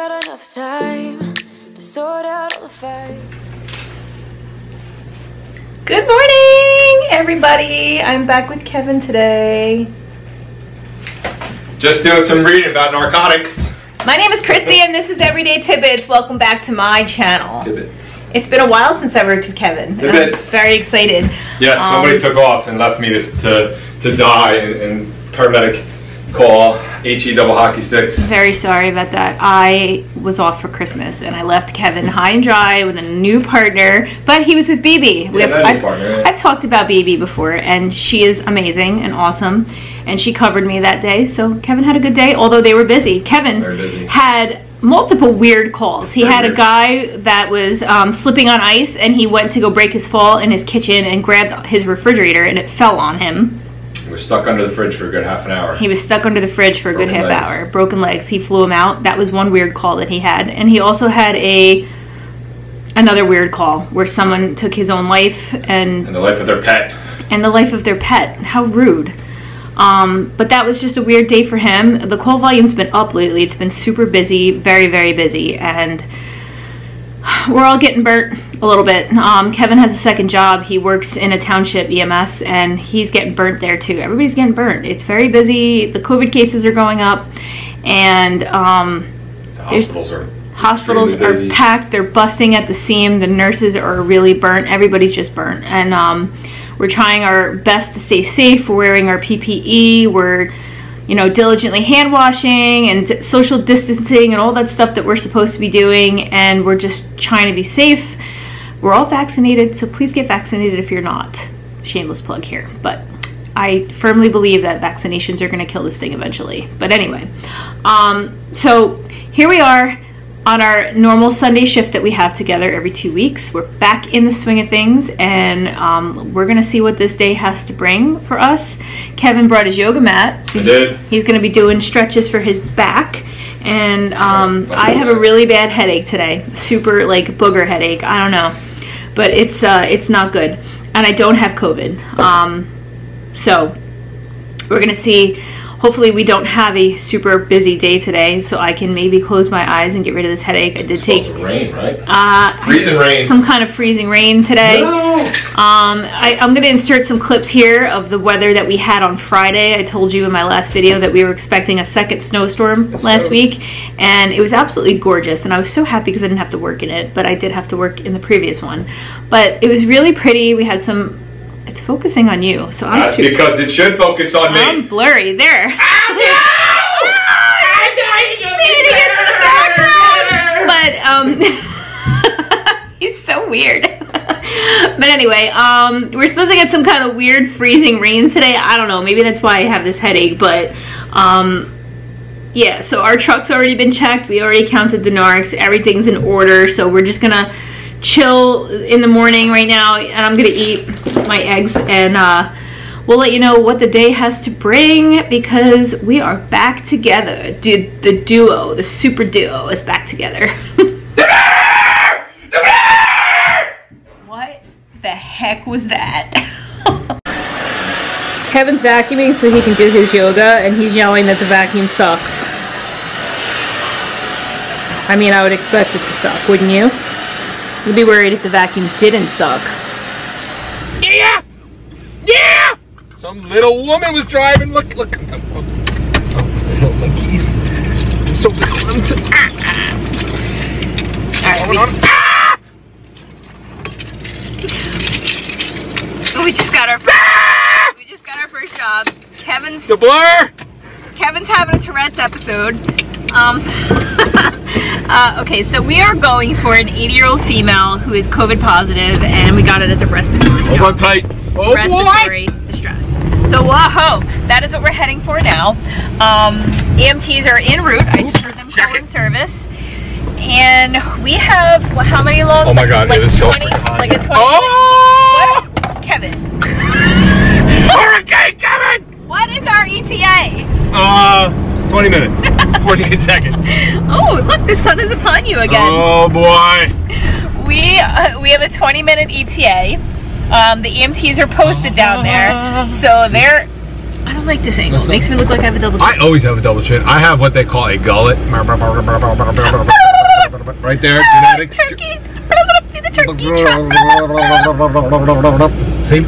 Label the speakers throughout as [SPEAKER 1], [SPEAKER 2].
[SPEAKER 1] got enough time to sort out all the fights.
[SPEAKER 2] Good morning, everybody. I'm back with Kevin today.
[SPEAKER 3] Just doing some reading about narcotics.
[SPEAKER 2] My name is Christy and this is Everyday Tidbits. Welcome back to my channel.
[SPEAKER 3] Tidbits.
[SPEAKER 2] It's been a while since I worked with Kevin.
[SPEAKER 3] Tidbits.
[SPEAKER 2] I'm very excited.
[SPEAKER 3] Yes, somebody took off and left me to die, and paramedic call HE double hockey sticks.
[SPEAKER 2] Very sorry about that. I was off for Christmas and I left Kevin high and dry with a new partner, but he was with BB. I've talked about BB before and she is amazing and awesome, and she covered me that day, so Kevin had a good day, although they were busy. Kevin had multiple weird calls. He had a guy that was slipping on ice and he went to go break his fall in his kitchen and grabbed his refrigerator and it fell on him.
[SPEAKER 3] He was stuck under the fridge for a good half an hour.
[SPEAKER 2] He was stuck under the fridge for a good half hour. Broken legs. He flew him out. That was one weird call that he had. And he also had another weird call where someone took his own life and the life of their pet. And the life of their pet. How rude. But that was just a weird day for him. The call volume's been up lately. It's been super busy, very, very busy, and we're all getting burnt a little bit. Kevin has a second job. He works in a township EMS and he's getting burnt there too. Everybody's getting burnt. It's very busy. The COVID cases are going up, and the hospitals are packed. They're busting at the seam. The nurses are really burnt. Everybody's just burnt, and we're trying our best to stay safe. We're wearing our PPE. We're, diligently hand washing and social distancing and all that stuff that we're supposed to be doing, and we're just trying to be safe. We're all vaccinated, so please get vaccinated if you're not. Shameless plug here, but I firmly believe that vaccinations are going to kill this thing eventually. But anyway, so here we are on our normal Sunday shift that we have together every 2 weeks. We're back in the swing of things, and we're gonna see what this day has to bring for us. Kevin brought his yoga mat. So
[SPEAKER 3] I did.
[SPEAKER 2] He's gonna be doing stretches for his back, and I have a really bad headache today. Super like booger headache. I don't know, but it's not good, and I don't have COVID. So we're gonna see. Hopefully we don't have a super busy day today, so I can maybe close my eyes and get rid of this headache. I did take
[SPEAKER 3] rain, right? Freezing rain.
[SPEAKER 2] Some kind of freezing rain today.
[SPEAKER 3] No.
[SPEAKER 2] I'm going to insert some clips here of the weather that we had on Friday. I told you in my last video that we were expecting a second snowstorm last week, and it was absolutely gorgeous, and I was so happy because I didn't have to work in it, but I did have to work in the previous one. But it was really pretty. We had some... It's focusing on you, so I'm
[SPEAKER 3] That's because it should focus on me.
[SPEAKER 2] I'm blurry there. But he's so weird. But anyway, we're supposed to get some kind of weird freezing rain today. I don't know. Maybe that's why I have this headache. But yeah. So our truck's already been checked. We already counted the narcs. Everything's in order. So we're just gonna chill in the morning right now, and I'm gonna eat my eggs, and we'll let you know what the day has to bring, because we are back together. Dude, the super duo is back together. What the heck was that? Kevin's vacuuming so he can do his yoga, and he's yelling that the vacuum sucks. I mean, I would expect it to suck, wouldn't you? You'd be worried if the vacuum didn't suck.
[SPEAKER 3] Yeah! Yeah! Some little woman was driving. Look. Oh, what the hell, my keys? I'm so
[SPEAKER 2] We just got our first job. Kevin's
[SPEAKER 3] the blur.
[SPEAKER 2] Kevin's having a Tourette's episode. Okay, so we are going for an 80-year-old female who is COVID positive, and we got it as a respiratory.
[SPEAKER 3] Hold on tight. Oh,
[SPEAKER 2] respiratory distress. So whoa, that is what we're heading for now. EMTs are en route. I just heard them call in service, and we have how many logs?
[SPEAKER 3] Oh my God,
[SPEAKER 2] like
[SPEAKER 3] it is
[SPEAKER 2] 20,
[SPEAKER 3] so freaking hot.
[SPEAKER 2] like a 20.
[SPEAKER 3] Oh!
[SPEAKER 2] What? Kevin.
[SPEAKER 3] Hurricane Kevin.
[SPEAKER 2] What is our ETA?
[SPEAKER 3] 20 minutes, 48 seconds.
[SPEAKER 2] Oh, look, the sun is upon you again.
[SPEAKER 3] Oh boy.
[SPEAKER 2] We have a 20-minute ETA. The EMTs are posted down there, so they're I don't like this angle. It makes me look like I have a double chin.
[SPEAKER 3] I always have a double chin. I have what they call a gullet. Right there, genetics.
[SPEAKER 2] Turkey! Do the turkey trot.
[SPEAKER 3] See?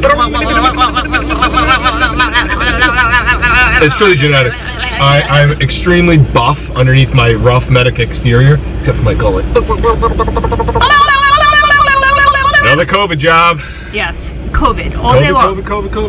[SPEAKER 3] It's truly genetics. I'm extremely buff underneath my rough medic exterior, except for my gullet. Another COVID job.
[SPEAKER 2] Yes, COVID all day long.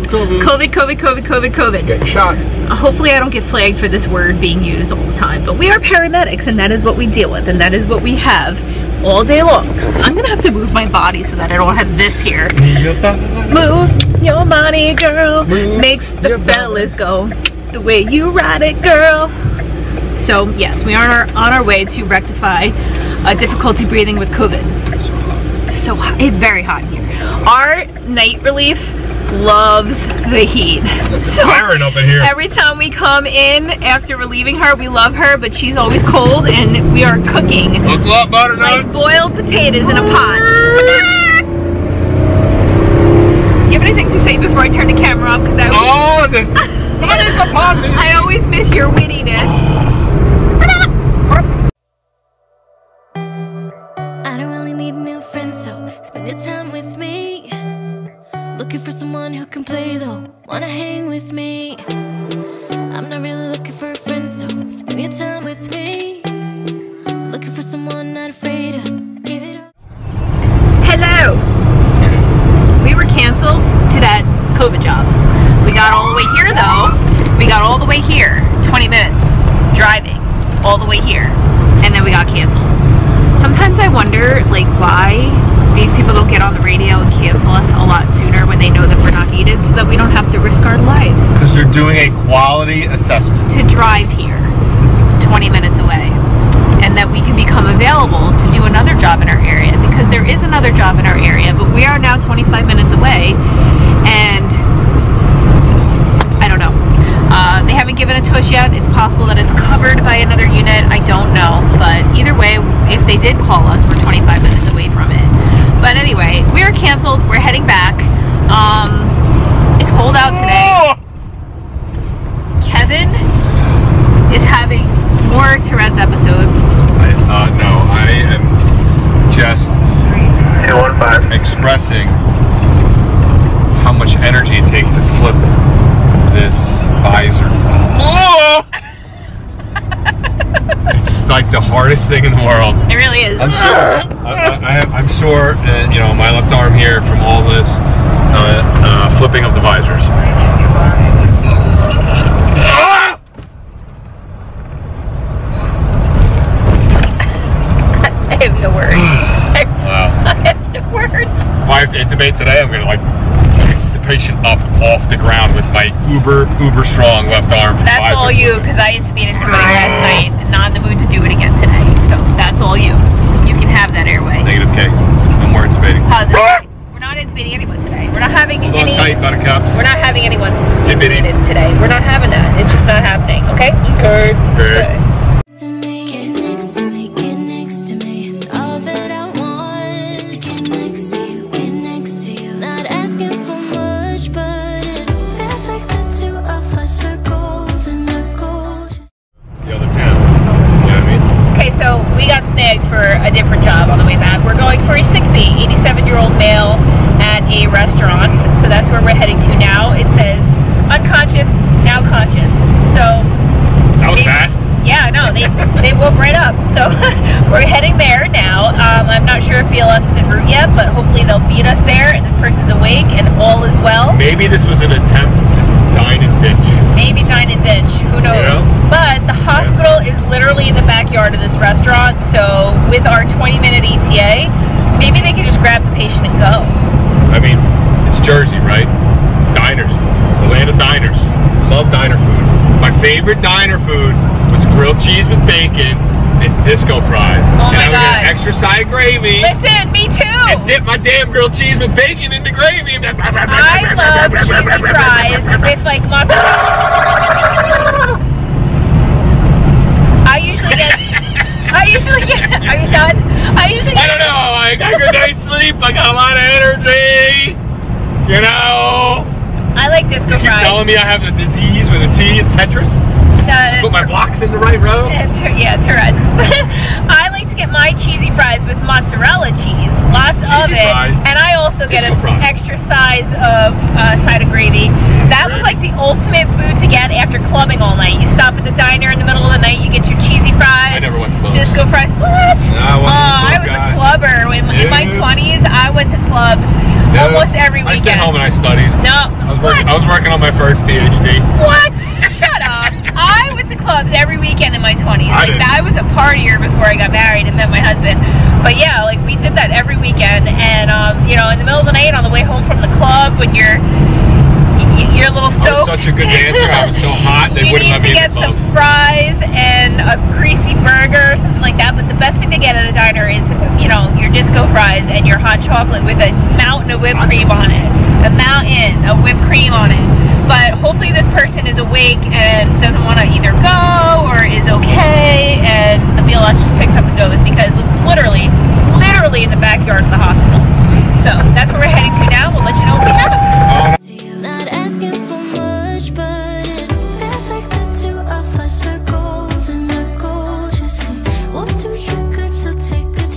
[SPEAKER 2] COVID.
[SPEAKER 3] Get shot.
[SPEAKER 2] Hopefully I don't get flagged for this word being used all the time, but we are paramedics and that is what we deal with and that is what we have all day long. I'm gonna have to move my body so that I don't have this here. Move your body, girl. Makes the fellas go the way you ride it, girl. So yes, we are on our way to rectify difficulty breathing with COVID. So hot. It's very hot here. Our night relief loves the heat. So
[SPEAKER 3] firing up in here.
[SPEAKER 2] Every time we come in after relieving her, we love her, but she's always cold and we are cooking like boiled potatoes in a pot. You have anything to say before I turn the camera off? Because I always,
[SPEAKER 3] the sun is upon me.
[SPEAKER 2] I always miss your wittiness.
[SPEAKER 1] Spend your time with me. Looking for someone who can play though. Wanna hang with me. I'm not really looking for a friend, so spend your time with me. Looking for someone not afraid to give it up.
[SPEAKER 2] Hello. We were canceled to that COVID job. We got all the way here though. We got all the way here. 20 minutes driving all the way here. And then we got canceled. Sometimes I wonder like why these people don't get on the radio and cancel us a lot sooner when they know that we're not needed so that we don't have to risk our lives.
[SPEAKER 3] Because they're doing a quality assessment.
[SPEAKER 2] To drive here 20 minutes away and that we can become available to do another job in our area because there is another job in our area but we are now 25 minutes away and I don't know. They haven't given it to us yet. It's possible that it's covered by another unit. I don't know. But either way, if they did call us, we're 25 minutes away from it. But anyway, we are canceled. We're heading back. It's cold out today. Kevin is having more Tourette's episodes.
[SPEAKER 3] No, I am just expressing how much energy it takes to flip this visor. Oh! It's like the hardest thing in the world.
[SPEAKER 2] It really is.
[SPEAKER 3] I'm sure. I'm sore, you know, my left arm here from all this flipping of the visors.
[SPEAKER 2] I have no words.
[SPEAKER 3] Wow.
[SPEAKER 2] I have no words.
[SPEAKER 3] If I have to intubate today, I'm gonna like pick the patient up off the ground with my uber strong left arm.
[SPEAKER 2] That's all you, because I intubated somebody last night, not in the mood to do it again today. So that's all you. You can have that airway.
[SPEAKER 3] Negative K. No more intubating.
[SPEAKER 2] Positive. We're not intubating anyone today. We're not having
[SPEAKER 3] Hold
[SPEAKER 2] any.
[SPEAKER 3] on tight, buttercups.
[SPEAKER 2] We're not having anyone
[SPEAKER 3] Intubated
[SPEAKER 2] intubated today. We're not having that. It's just not happening. Okay. Okay.
[SPEAKER 1] To me, get next to me, get next to me. All that I want is to get next to you, get next to you. Not asking for much, but it feels like the two of us are golden, are gold.
[SPEAKER 3] The other town. You know what I mean?
[SPEAKER 2] Okay, so we got snagged for a different job on the way back. We're going for a sick bee, 87-year-old male at a restaurant. So that's where we're heading to now. It says unconscious, now conscious. So
[SPEAKER 3] That was fast.
[SPEAKER 2] Yeah, no, they woke right up. So we're heading there now. I'm not sure if BLS is en route yet, but hopefully they'll beat us there and this person's awake and all is well.
[SPEAKER 3] Maybe this was an attempt to dine and ditch.
[SPEAKER 2] Maybe dine and ditch, who knows?
[SPEAKER 3] Yeah.
[SPEAKER 2] But the hospital is literally in the backyard of this restaurant, so with our 20-minute ETA, maybe they could just grab the patient and go.
[SPEAKER 3] I mean, it's Jersey, right? Diners. The land of diners. Love diner food. My favorite diner food was grilled cheese with bacon and disco fries.
[SPEAKER 2] Oh my
[SPEAKER 3] and I would
[SPEAKER 2] God.
[SPEAKER 3] get an extra side of gravy.
[SPEAKER 2] Listen, me too!
[SPEAKER 3] And dip my damn grilled cheese with bacon in the gravy.
[SPEAKER 2] I love cheesy fries with like mozzarella. I usually get, are you done?
[SPEAKER 3] I don't know, I got a good night's sleep, I got a lot of energy, you know.
[SPEAKER 2] I like disco
[SPEAKER 3] keep
[SPEAKER 4] fries.
[SPEAKER 3] telling me I have the disease with a T in Tetris. Put my blocks in the right row.
[SPEAKER 4] Yeah, Tourette's. I like to get my cheesy fries with mozzarella cheese, lots of it,
[SPEAKER 3] fries.
[SPEAKER 4] and I also get an
[SPEAKER 3] fries.
[SPEAKER 4] extra size of side of gravy. That was like the ultimate food to get after clubbing all night. You stop at the diner in the middle of the night, you get your cheesy fries.
[SPEAKER 3] I never went to clubs.
[SPEAKER 4] Disco fries. What?
[SPEAKER 3] I
[SPEAKER 4] was a clubber. In my 20s, I went to clubs almost every weekend.
[SPEAKER 3] I stayed home and I studied.
[SPEAKER 4] No.
[SPEAKER 3] I was working on my first PhD.
[SPEAKER 4] What? Shut up. I went to clubs every weekend in my 20s. I was a partier before I got married and met my husband. But yeah, like we did that every weekend. And you know, in the middle of the night on the way home from the club, when you're a little soaked.
[SPEAKER 3] I was such a good dancer. I was so hot they wouldn't let me in the clubs. You need to get some fries and a greasy burger or something like that. But the best thing to get at a diner is, you know, your disco fries and your hot chocolate with a mountain of whipped cream on it. A mountain of whipped cream on it. But hopefully this person is awake and doesn't want to either go or is okay, and the BLS just picks up and goes, because it's literally in the backyard of the hospital. So that's where we're heading to now. We'll let you know what we have.
[SPEAKER 1] Not asking for much, but it feels like the two of us are golden or gorgeous. We'll do you good, so take a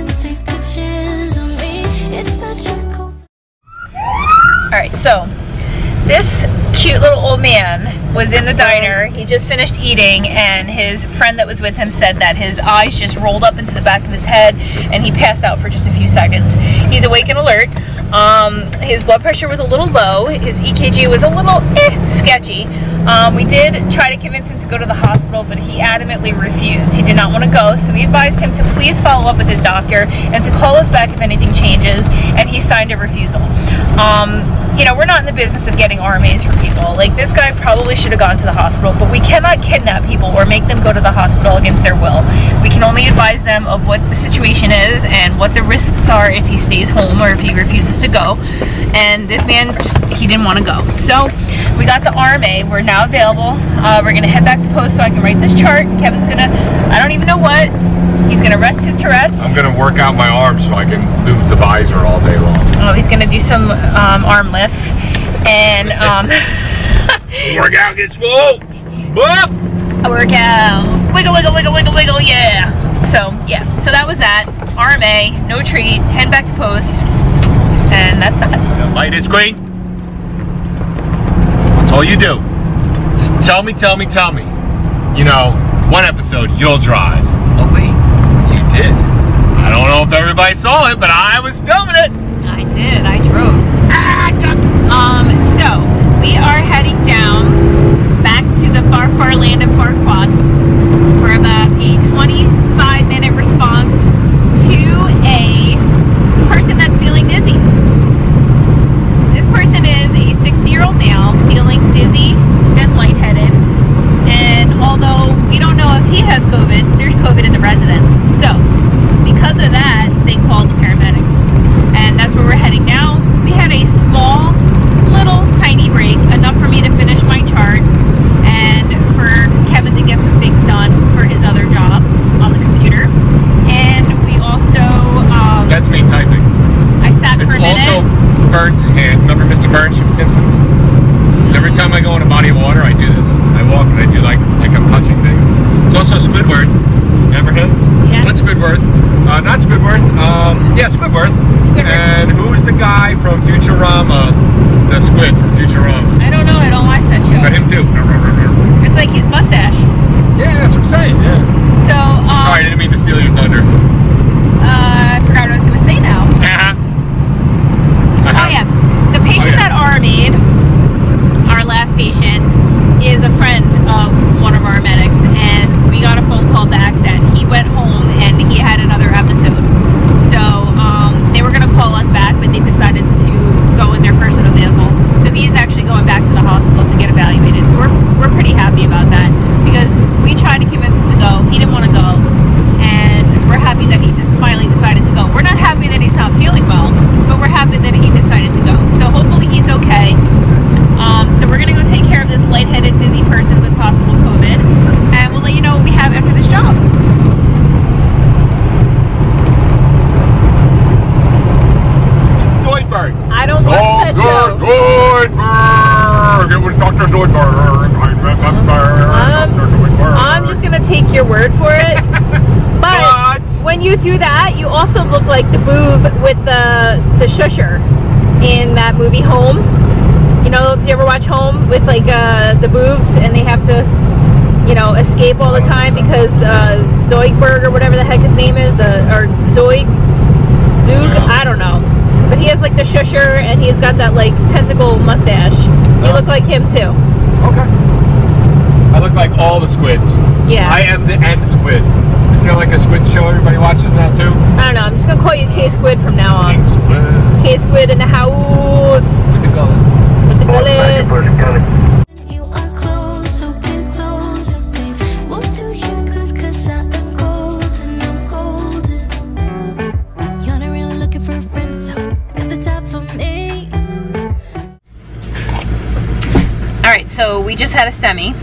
[SPEAKER 1] chance on me. It's magical.
[SPEAKER 4] Alright, so this cute little old man was in the diner. He just finished eating, and his friend that was with him said that his eyes just rolled up into the back of his head and he passed out for just a few seconds. He's awake and alert. His blood pressure was a little low. His EKG was a little sketchy. We did try to convince him to go to the hospital, but he adamantly refused. He did not want to go, so we advised him to please follow up with his doctor and to call us back if anything changes, and he signed a refusal. You know, we're not in the business of getting RMAs for people. Like, this guy probably should have gone to the hospital, but we cannot kidnap people or make them go to the hospital against their will. We can only advise them of what the situation is and what the risks are if he stays home or if he refuses to go. And this man, he didn't want to go. So we got the RMA. We're now available. We're going to head back to post so I can write this chart. Kevin's going to, I don't even know what. He's going to rest his Tourette's. I'm
[SPEAKER 3] going to work out my arms so I can move the visor all day long.
[SPEAKER 4] Oh, he's going to do some arm lifts. And
[SPEAKER 3] work out, get swole.
[SPEAKER 4] A workout. Wiggle, wiggle, wiggle, wiggle, wiggle, yeah. So, yeah. So that was that. RMA, no treat. Head back to post. And that's that.
[SPEAKER 3] The light is green. That's all you do. Just tell me. You know, one episode, you'll drive. Oh, wait. You did. I don't know if everybody saw it, but I was filming it.
[SPEAKER 4] I did. I drove. So we are heading down back to the far, far land of Farquaad for about a 25-minute response to a person that's feeling dizzy. This person is a 60-year-old male feeling dizzy and lightheaded, and although we don't know if he has COVID, there's COVID in the residence. So because of that, they called the paramedics, and that's where we're heading now. We had a small, little, tiny break, enough for me to finish my chart and for Kevin to get some things done for his other job on the computer. And we also
[SPEAKER 3] that's me typing.
[SPEAKER 4] I sat for a minute.
[SPEAKER 3] It's also Burns' hand. Remember Mr. Burns from Simpsons? Every time I go in a body of water, I do this. I walk and I do like I'm touching things. It's also Squidward. Remember him?
[SPEAKER 4] Yeah.
[SPEAKER 3] Not Squidward. Not Squidward. Yeah, Squidward. And who's the guy from Futurama? The squid from Futurama.
[SPEAKER 4] I don't know. I don't watch that show.
[SPEAKER 3] But him too.
[SPEAKER 4] It's like his mustache.
[SPEAKER 3] Yeah, that's what I'm saying. Yeah.
[SPEAKER 4] So
[SPEAKER 3] sorry, I didn't mean to steal your thunder.
[SPEAKER 4] I forgot what I was going to say now. Oh yeah, the patient that RMA'd, our last patient, is a friend of one of our medics, and we got a phone call back that he went home and he had another episode. So they were going to call us back, but they decided to go in their personal vehicle. So he is actually going back to the hospital to get evaluated. So we're pretty happy about that, because we tried to convince him to go. He didn't want to go, and we're happy that he finally decided to go. We're not happy that he's not feeling well, but we're happy that he decided to go. So hopefully he's okay. So we're going to go take care of this lightheaded, dizzy person with possible COVID, and we'll let you know what we have after this job.
[SPEAKER 3] Zoidberg.
[SPEAKER 4] I don't watch that show.
[SPEAKER 3] Zoidberg.
[SPEAKER 5] Zoidberg. It was Dr. Zoidberg. I remember Dr. Zoidberg.
[SPEAKER 4] I'm just gonna take your word for it. But when you do that, you also look like the boob with the shusher in that movie Home. You know, do you ever watch Home with like the boobs and they have to, you know, escape all the time because Zoidberg or whatever the heck his name is, or Zoog, I don't know. But he has like the shusher and he's got that like tentacle mustache. You look like him too.
[SPEAKER 5] Okay. I look like all the squids.
[SPEAKER 4] Yeah.
[SPEAKER 5] I am the end squid. Isn't there like a squid show everybody watches now too?
[SPEAKER 4] I don't know. I'm just gonna call you K-Squid from now on. K-Squid in the house.
[SPEAKER 5] With the gullet.
[SPEAKER 4] With the gullet.
[SPEAKER 1] You are close, so get closer, babe. We'll do you good, 'cause I'm golden, I'm golden. You're not really looking for a friend, so at the top for me.
[SPEAKER 4] Alright, so we just had a STEMI.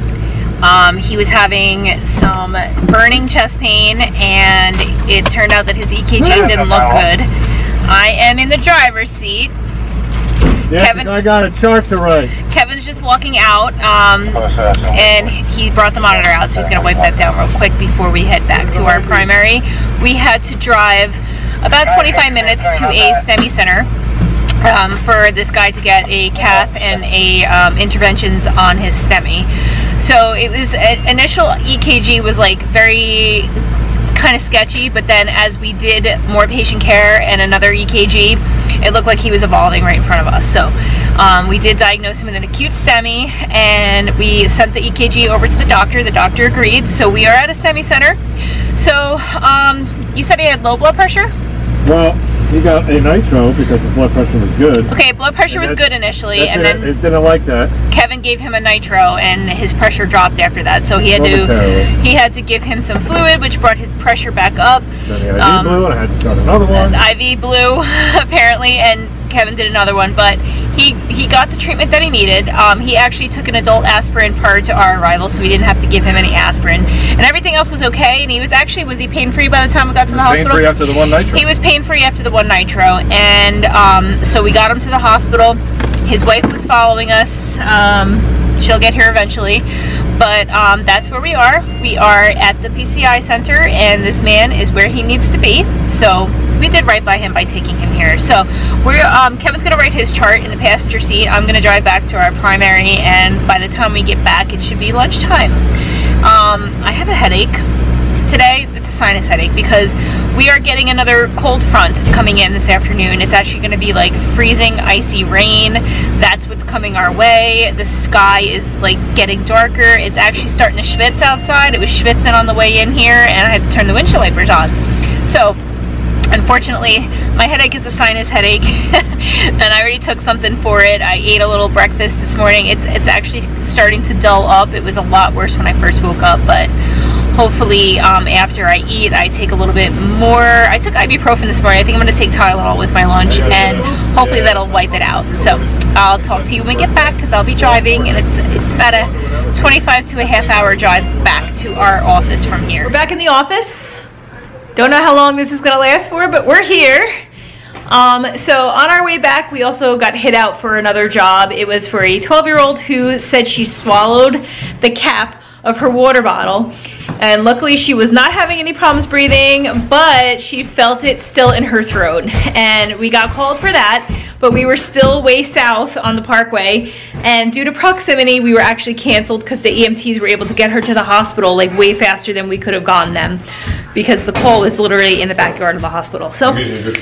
[SPEAKER 4] He was having some burning chest pain and it turned out that his EKG didn't look good. I am in the driver's seat.
[SPEAKER 6] Yeah,
[SPEAKER 4] Kevin,
[SPEAKER 6] I got a chart to write.
[SPEAKER 4] Kevin's just walking out and he brought the monitor out, so he's going to wipe that down real quick before we head back to our primary. We had to drive about 25 minutes to a STEMI center for this guy to get a cath and a interventions on his STEMI. So it was, initial EKG was like very kind of sketchy, but then as we did more patient care and another EKG, it looked like he was evolving right in front of us. So we did diagnose him with an acute STEMI and we sent the EKG over to the doctor. The doctor agreed, so we are at a STEMI center. So you said he had low blood pressure?
[SPEAKER 6] Well, he got a nitro because his blood pressure was good.
[SPEAKER 4] Okay, blood pressure was good initially, and then
[SPEAKER 6] it didn't like that.
[SPEAKER 4] Kevin gave him a nitro, and his pressure dropped after that. So he had to give him some fluid, which brought his pressure back up.
[SPEAKER 6] Then the IV blew, and I had to start another one.
[SPEAKER 4] IV blew apparently, and Kevin did another one, but he got the treatment that he needed. He actually took an adult aspirin prior to our arrival, so we didn't have to give him any aspirin, and everything else was okay. And he was he pain-free by the time we got to the hospital.
[SPEAKER 6] Pain-free after the one nitro.
[SPEAKER 4] He was pain-free after the one nitro, and so we got him to the hospital. His wife was following us. She'll get here eventually, but that's where we are. We are at the PCI center, and this man is where he needs to be. So we did right by him by taking him here. So we're Kevin's gonna write his chart in the passenger seat. I'm gonna drive back to our primary, and by the time we get back, it should be lunchtime. I have a headache today. It's a sinus headache because we are getting another cold front coming in this afternoon. It's actually going to be like freezing, icy rain. That's what's coming our way. The sky is like getting darker. It's actually starting to schwitz outside. It was schwitzing on the way in here, and I had to turn the windshield wipers on. So unfortunately, my headache is a sinus headache, and I already took something for it. I ate a little breakfast this morning. It's actually starting to dull up. It was a lot worse when I first woke up, but hopefully after I eat, I take a little bit more. I took ibuprofen this morning. I think I'm going to take Tylenol with my lunch, and hopefully that'll wipe it out. So I'll talk to you when we get back, because I'll be driving, and it's about a 25 to a half hour drive back to our office from here. We're back in the office. Don't know how long this is going to last for, but we're here. So on our way back, we also got hit out for another job. It was for a 12-year-old who said she swallowed the cap of her water bottle, and luckily she was not having any problems breathing, but she felt it still in her throat, and we got called for that. But we were still way south on the parkway, and due to proximity, we were actually canceled because the EMTs were able to get her to the hospital like way faster than we could have gotten them, because the call was literally in the backyard of the hospital. So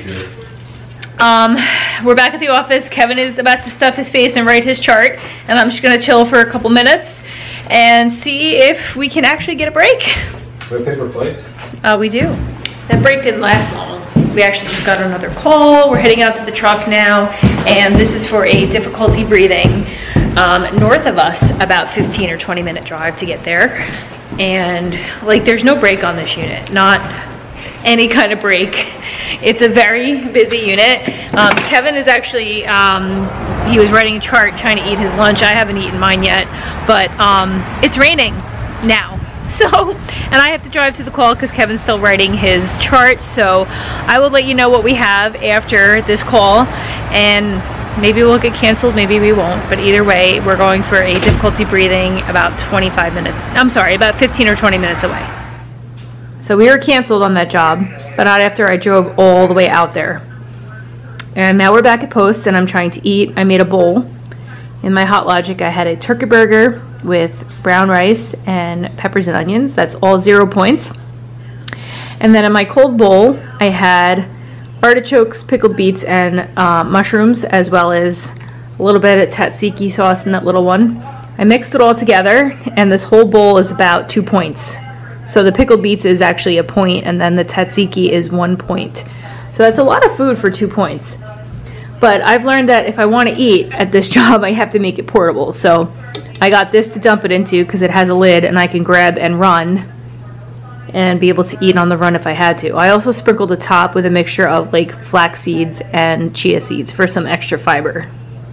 [SPEAKER 4] we're back at the office. Kevin is about to stuff his face and write his chart, and I'm just gonna chill for a couple minutes and see if we can actually get a break.
[SPEAKER 5] We have paper plates?
[SPEAKER 4] We do. That break didn't last long. We actually just got another call. We're heading out to the truck now, and this is for a difficulty breathing north of us, about 15 or 20 minute drive to get there. And like, there's no break on this unit, not any kind of break. It's a very busy unit. Kevin is actually, he was writing a chart trying to eat his lunch. I haven't eaten mine yet, but it's raining now. So, and I have to drive to the call because Kevin's still writing his chart. So I will let you know what we have after this call, and
[SPEAKER 2] Maybe we'll get canceled, maybe we won't, but either way, we're going for a difficulty breathing about 25 minutes. I'm sorry, about 15 or 20 minutes away. So we were canceled on that job, but not after I drove all the way out there. And now we're back at post and I'm trying to eat. I made a bowl. In my Hot Logic, I had a turkey burger with brown rice and peppers and onions. That's all 0 points. And then in my cold bowl, I had artichokes, pickled beets, and mushrooms, as well as a little bit of tzatziki sauce in that little one. I mixed it all together, and this whole bowl is about 2 points. So the pickled beets is actually a point, and then the tzatziki is 1 point. So that's a lot of food for 2 points. But I've learned that if I want to eat at this job, I have to make it portable. So I got this to dump it into because it has a lid and I can grab and run and be able to eat on the run if I had to. I also sprinkled the top with a mixture of like flax seeds and chia seeds for some extra fiber.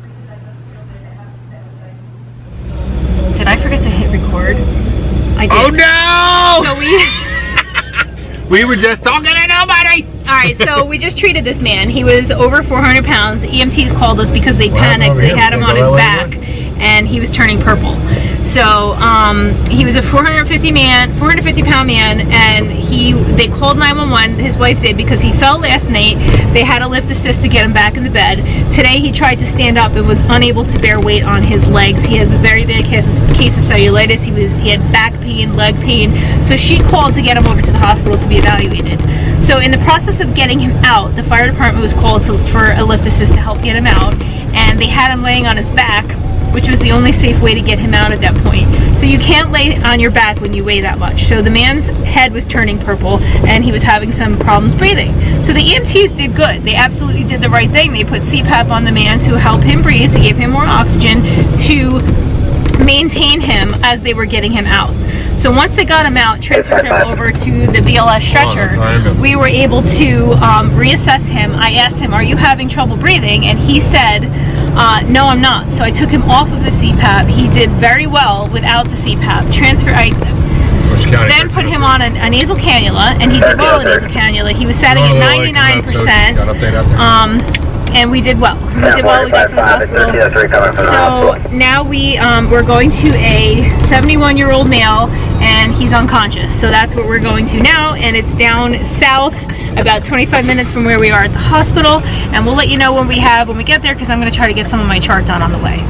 [SPEAKER 2] Did I forget to hit record? I did.
[SPEAKER 5] Oh no!
[SPEAKER 2] So
[SPEAKER 5] we were just talking to nobody!
[SPEAKER 2] Alright, so we just treated this man. He was over 400 pounds. EMTs called us because they panicked. They had him on his back and he was turning purple. So he was a 450 pound man, and they called 911. His wife did, because he fell last night. They had a lift assist to get him back in the bed. Today he tried to stand up and was unable to bear weight on his legs. He has a very bad case of cellulitis. He had back pain, leg pain. So she called to get him over to the hospital to be evaluated. So in the process of getting him out, the fire department was called for a lift assist to help get him out, and they had him laying on his back, which was the only safe way to get him out at that point. So you can't lay on your back when you weigh that much. So the man's head was turning purple and he was having some problems breathing. So the EMTs did good. They absolutely did the right thing. They put CPAP on the man to help him breathe, to give him more oxygen, to maintain him as they were getting him out. So once they got him out, transferred him over to the BLS stretcher, we were able to reassess him. I asked him, "Are you having trouble breathing?" And he said, "No, I'm not." So I took him off of the CPAP. He did very well without the CPAP. Then put him on a nasal cannula, and he did well in nasal cannula. He was setting at 99%. And we did well. We got to the hospital. So now we're going to a 71-year-old male, and he's unconscious. So that's what we're going to now, and it's down south, about 25 minutes from where we are at the hospital. And we'll let you know when we get there, because I'm going to try to get some of my chart done on the way.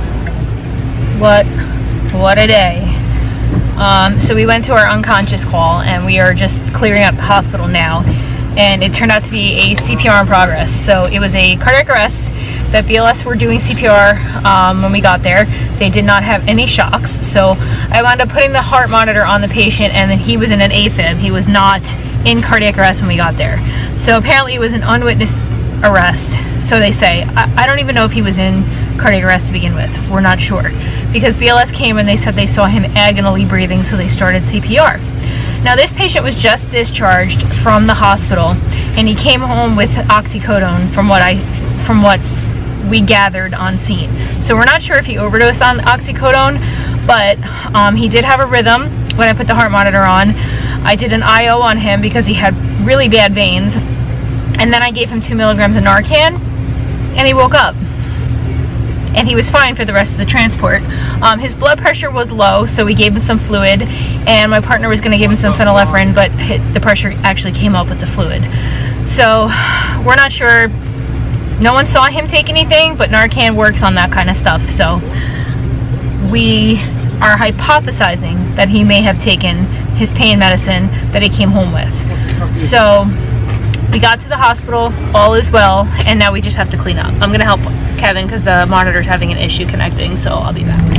[SPEAKER 2] What a day. So we went to our unconscious call, and we are just clearing up the hospital now. And it turned out to be a CPR in progress. So it was a cardiac arrest. The BLS were doing CPR when we got there. They did not have any shocks. So I wound up putting the heart monitor on the patient, and then he was in an AFib. He was not in cardiac arrest when we got there. So apparently it was an unwitnessed arrest. So they say. I don't even know if he was in cardiac arrest to begin with. We're not sure. Because BLS came and they said they saw him agonally breathing, so they started CPR. Now this patient was just discharged from the hospital, and he came home with oxycodone from what we gathered on scene. So we're not sure if he overdosed on oxycodone, but he did have a rhythm when I put the heart monitor on. I did an IO on him because he had really bad veins, and then I gave him 2 milligrams of Narcan, and he woke up. And he was fine for the rest of the transport. His blood pressure was low, so we gave him some fluid, and my partner was going to give him some phenylephrine, but the pressure actually came up with the fluid. So we're not sure. No one saw him take anything, but Narcan works on that kind of stuff. So we are hypothesizing that he may have taken his pain medicine that he came home with. So we got to the hospital, all is well, and now we just have to clean up. I'm gonna help Kevin because the monitor's having an issue connecting, so I'll be back.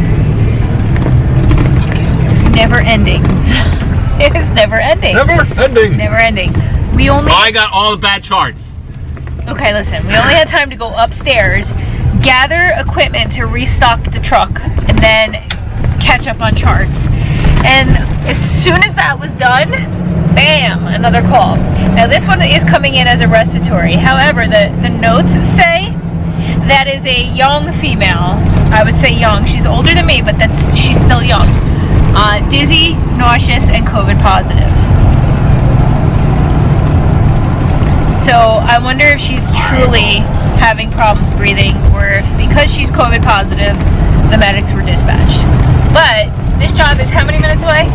[SPEAKER 2] It's never ending. It is never ending.
[SPEAKER 5] Never ending.
[SPEAKER 2] Never ending.
[SPEAKER 5] I got all the bad charts.
[SPEAKER 2] Okay, listen, we only had time to go upstairs, gather equipment to restock the truck, and then catch up on charts. And as soon as that was done, bam, another call. Now this one is coming in as a respiratory. However, the notes say that is a young female. I would say young. She's older than me, but she's still young. Dizzy, nauseous, and COVID positive. So I wonder if she's truly
[SPEAKER 4] having problems breathing, or if because she's COVID positive, the medics were dispatched. But this job is how many minutes away?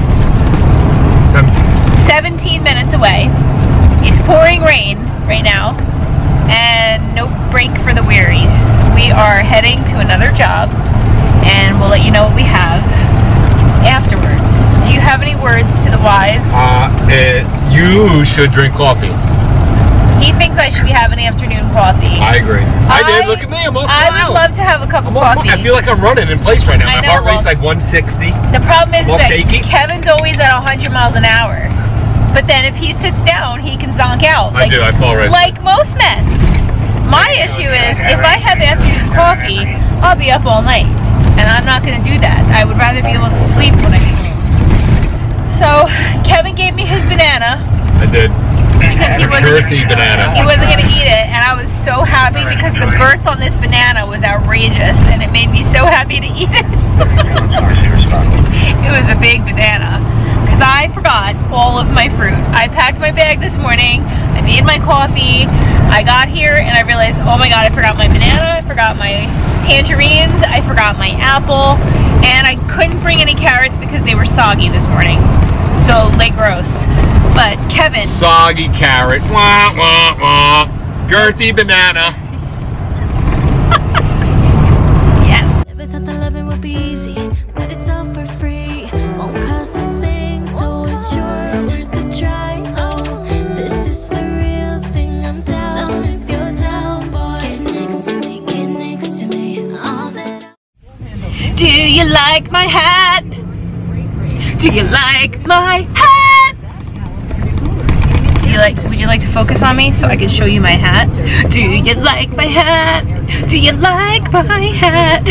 [SPEAKER 4] 17 minutes away. It's pouring rain right now, and no break for the weary. We are heading to another job, and we'll let you know what we have afterwards. Do you have any words to the wise?
[SPEAKER 5] You should drink coffee.
[SPEAKER 4] He thinks I should be having afternoon coffee.
[SPEAKER 5] I agree. I did. Look at me. I'm all smiles.
[SPEAKER 4] I would love to have a cup of coffee.
[SPEAKER 5] I feel like I'm running in place right now. My heart rate's like 160.
[SPEAKER 4] The problem is that
[SPEAKER 5] shaky.
[SPEAKER 4] Kevin's always at 100 miles an hour. But then if he sits down, he can zonk out.
[SPEAKER 5] I do. I fall right.
[SPEAKER 4] Like most men. My issue is, if I have afternoon coffee, I'll be up all night. And I'm not going to do that. I would rather be able to sleep when I get home. So, Kevin gave me his banana.
[SPEAKER 5] I did.
[SPEAKER 4] Because he wasn't going to eat it, and I was so happy because the birth on this banana was outrageous, and it made me so happy to eat it. It was a big banana, because I forgot all of my fruit. I packed my bag this morning, I made my coffee, I got here, and I realized, oh my god, I forgot my banana, I forgot my tangerines, I forgot my apple, and I couldn't bring any carrots because they were soggy this morning. So, like, gross. But Kevin,
[SPEAKER 5] soggy carrot, wah wah wah, girthy banana.
[SPEAKER 4] Yes.
[SPEAKER 1] Never thought that loving would be easy, but it's all for free. Won't cost a thing, so it's yours. Worth a try. Oh, this is the real thing. I'm down if you're down, boy. Get next to me, get next to me. All that.
[SPEAKER 4] Do you like my hat? Do you like my hat? Would you like to focus on me so I can show you my hat? Do you like my hat? Do you like my hat?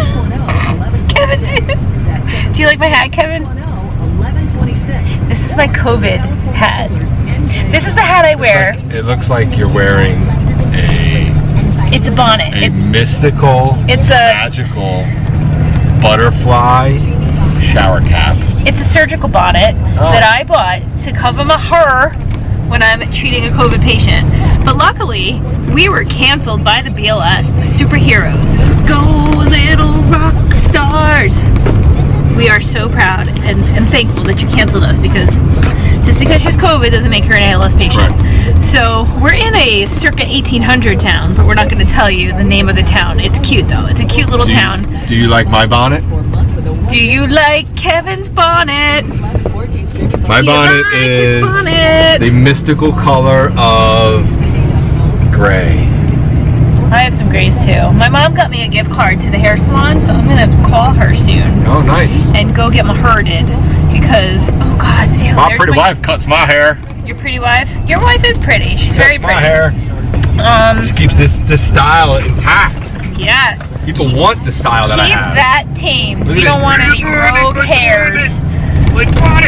[SPEAKER 4] Kevin, do you like my hat, Kevin? This is my COVID hat. This is the hat I wear.
[SPEAKER 5] It looks like you're wearing
[SPEAKER 4] It's a bonnet.
[SPEAKER 5] a mystical, magical butterfly shower cap.
[SPEAKER 4] It's a surgical bonnet that I bought to cover my hair when I'm treating a COVID patient. But luckily, we were canceled by the BLS, the superheroes. Go little rock stars! We are so proud and thankful that you canceled us, because just because she's COVID doesn't make her an ALS patient. Right. So we're in a circa 1800 town, but we're not going to tell you the name of the town. It's cute though. It's a cute little town.
[SPEAKER 5] Do you like my bonnet?
[SPEAKER 4] Do you like Kevin's bonnet?
[SPEAKER 5] My bonnet is the mystical color of gray.
[SPEAKER 4] I have some grays too. My mom got me a gift card to the hair salon, so I'm gonna call her soon.
[SPEAKER 5] Oh, nice. And
[SPEAKER 4] go get my hair did, because, oh god. Ew,
[SPEAKER 5] my pretty wife cuts my hair.
[SPEAKER 4] Your pretty wife? Your wife is pretty. She's very pretty.
[SPEAKER 5] My hair. She keeps this style intact.
[SPEAKER 4] Yes.
[SPEAKER 5] People want the style that I have.
[SPEAKER 4] Keep that tame. You don't want any rogue hairs.
[SPEAKER 5] We got it.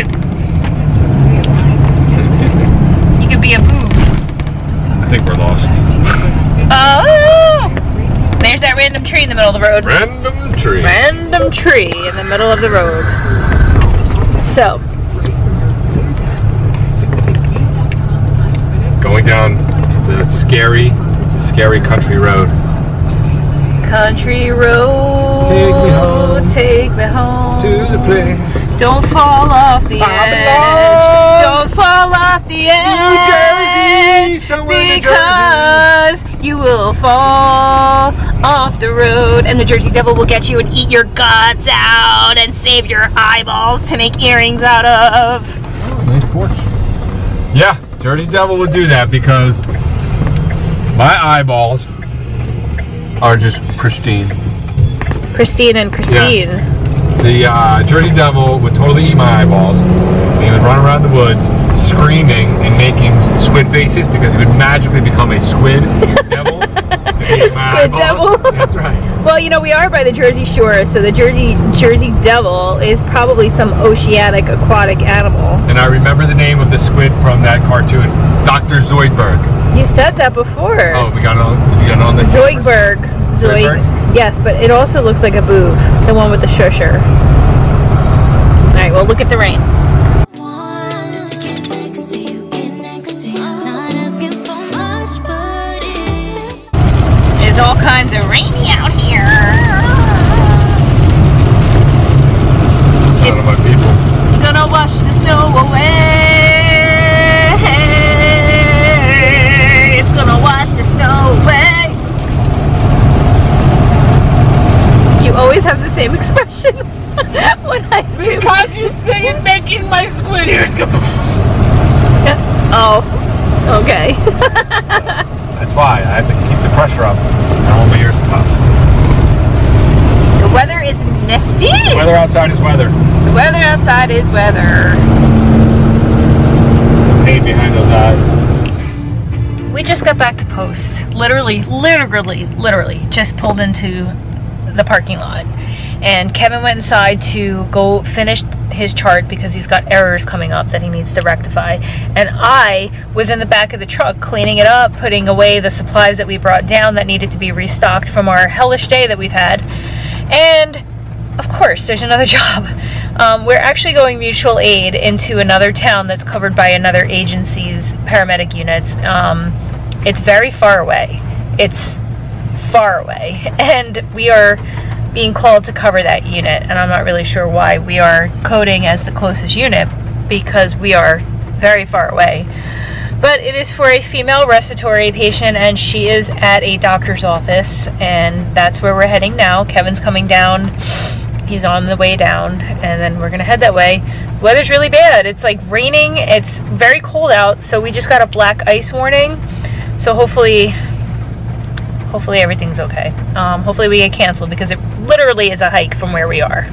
[SPEAKER 4] You could be a boob.
[SPEAKER 5] I think we're lost.
[SPEAKER 4] Oh! There's that random tree in the middle of the road.
[SPEAKER 5] Random tree.
[SPEAKER 4] Random tree in the middle of the road. So.
[SPEAKER 5] Going down the scary country road.
[SPEAKER 4] Country road, take me home
[SPEAKER 5] to the place.
[SPEAKER 4] Don't fall off the edge. Don't fall off the edge, because you will fall off the road, and the Jersey Devil will get you and eat your guts out and save your eyeballs to make earrings out of.
[SPEAKER 5] Oh, nice porch. Yeah, Jersey Devil would do that because my eyeballs are just pristine.
[SPEAKER 4] Pristine and Christine.
[SPEAKER 5] Yes. The Jersey Devil would totally eat my eyeballs. He would run around the woods screaming and making squid faces because he would magically become a squid devil.
[SPEAKER 4] A squid devil?
[SPEAKER 5] That's right.
[SPEAKER 4] Well, you know, we are by the Jersey Shore, so the Jersey Devil is probably some oceanic aquatic animal.
[SPEAKER 5] And I remember the name of the squid from that cartoon, Dr. Zoidberg.
[SPEAKER 4] You said that before.
[SPEAKER 5] Oh, we got on the
[SPEAKER 4] Zoidberg. Yes, but it also looks like a boob, the one with the shusher. All right, well, look at the rain. It's all kinds of rainy out here.
[SPEAKER 5] Sound of my people.
[SPEAKER 4] Gonna wash the snow away. It's gonna wash the snow away. You always have the same expression when I sing.
[SPEAKER 5] Because you sing it making my squid ears go.
[SPEAKER 4] Oh, okay.
[SPEAKER 5] That's why I have to keep the pressure up. I don't want my ears to pop.
[SPEAKER 4] The weather is nasty.
[SPEAKER 5] Weather outside is weather.
[SPEAKER 4] The weather outside is weather.
[SPEAKER 5] Some pain behind those eyes.
[SPEAKER 4] We just got back to post. Literally just pulled into the parking lot. And Kevin went inside to go finish his chart because he's got errors coming up that he needs to rectify. And I was in the back of the truck cleaning it up, putting away the supplies that we brought down that needed to be restocked from our hellish day that we've had. And of course, there's another job. We're actually going mutual aid into another town that's covered by another agency's paramedic units. It's very far away. It's far away. And we are being called to cover that unit, and I'm not really sure why. We are coding as the closest unit because we are very far away. But it is for a female respiratory patient, and she is at a doctor's office, and that's where we're heading now. Kevin's coming down. He's on the way down, and then we're gonna head that way. The weather's really bad. It's like raining. It's very cold out, so we just got a black ice warning. So hopefully everything's okay. Hopefully we get canceled because it literally is a hike from where we are.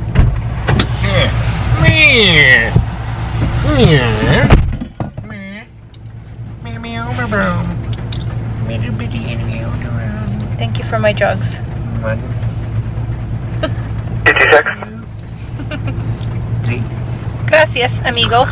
[SPEAKER 4] Thank you for my jugs.
[SPEAKER 7] 56.
[SPEAKER 5] 3.
[SPEAKER 4] Gracias, amigo.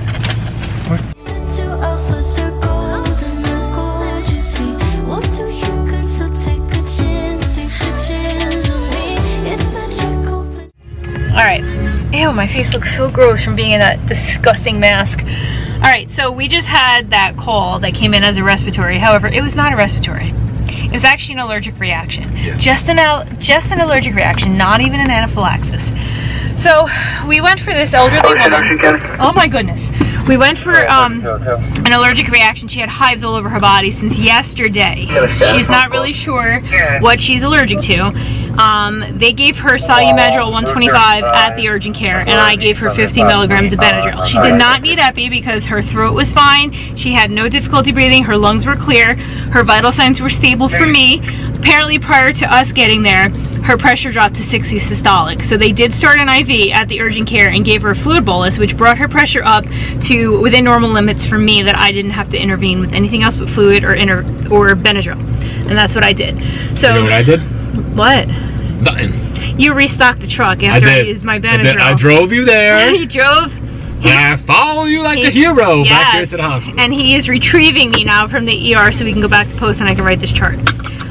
[SPEAKER 1] To offer circle, then I'll go, you see. What do you got? So take a chance on me. It's magical.
[SPEAKER 4] Alright. Ew, my face looks so gross from being in that disgusting mask. Alright, so we just had that call that came in as a respiratory. However, it was not a respiratory. It was actually an allergic reaction. Yeah. Just an allergic reaction, not even an anaphylaxis. So we went for this elderly woman. Oh my goodness. We went for an allergic reaction. She had hives all over her body since yesterday. She's not really sure what she's allergic to. They gave her Solu-Medrol 125 at the urgent care, and I gave her 50 milligrams of Benadryl. She did not need epi because her throat was fine. She had no difficulty breathing. Her lungs were clear. Her vital signs were stable for me. Apparently, prior to us getting there, her pressure dropped to 60 systolic. So they did start an IV at the urgent care and gave her a fluid bolus, which brought her pressure up to within normal limits for me, that I didn't have to intervene with anything else but fluid or Benadryl. And that's what I did. So
[SPEAKER 5] you know what I did?
[SPEAKER 4] What?
[SPEAKER 5] Nothing.
[SPEAKER 4] You restocked the truck after I used my Benadryl.
[SPEAKER 5] I drove you there.
[SPEAKER 4] He drove.
[SPEAKER 5] And I follow you like a hero back here to the hospital.
[SPEAKER 4] And he is retrieving me now from the ER so we can go back to post and I can write this chart.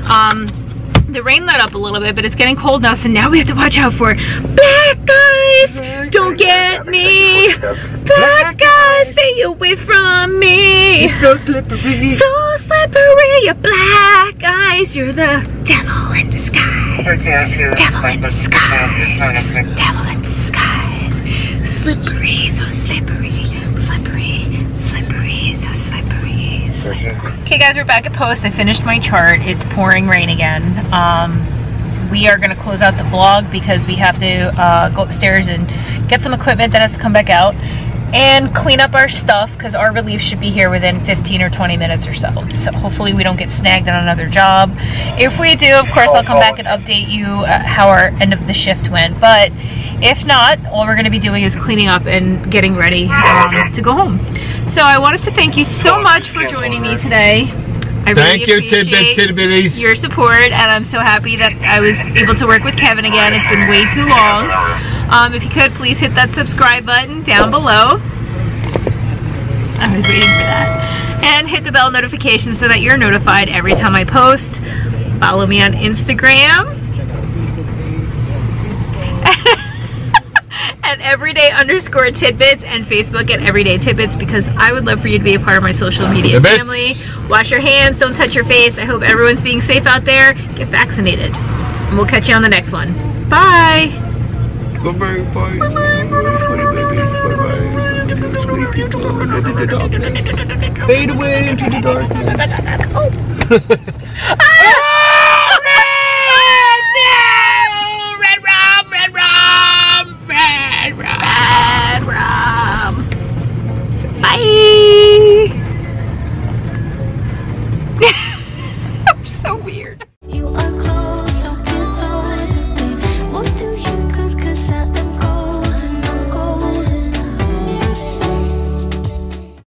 [SPEAKER 4] The rain let up a little bit, but it's getting cold now, so now we have to watch out for black guys. Don't get me. Black guys, stay away from me.
[SPEAKER 5] It's so slippery.
[SPEAKER 4] So slippery, you're black eyes. You're the devil in disguise. Devil in disguise. Devil in disguise. Slippery, so slippery. Slippery, slippery, so slippery. Okay guys, we're back at post. I finished my chart. It's pouring rain again. We are going to close out the vlog because we have to go upstairs and get some equipment that has to come back out and clean up our stuff because our relief should be here within 15 or 20 minutes or so. So hopefully we don't get snagged on another job. If we do, of course, I'll come back and update you how our end of the shift went. But if not, all we're going to be doing is cleaning up and getting ready to go home. So I wanted to thank you so much for joining me today. I really appreciate
[SPEAKER 5] Tidbitties.
[SPEAKER 4] your support, and I'm so happy that I was able to work with Kevin again. It's been way too long. If you could, please hit that subscribe button down below. I was waiting for that. And hit the bell notification so that you're notified every time I post. Follow me on Instagram. And everyday_tidbits and Facebook at Everyday Tidbits, because I would love for you to be a part of my social media family. Wash your hands, don't touch your face. I hope everyone's being safe out there. Get vaccinated. And we'll catch you on the next one. Bye.
[SPEAKER 5] Bye-bye, bye. Sweetie babies, bye-bye. Sweetie people into the darkness. Fade away into the darkness.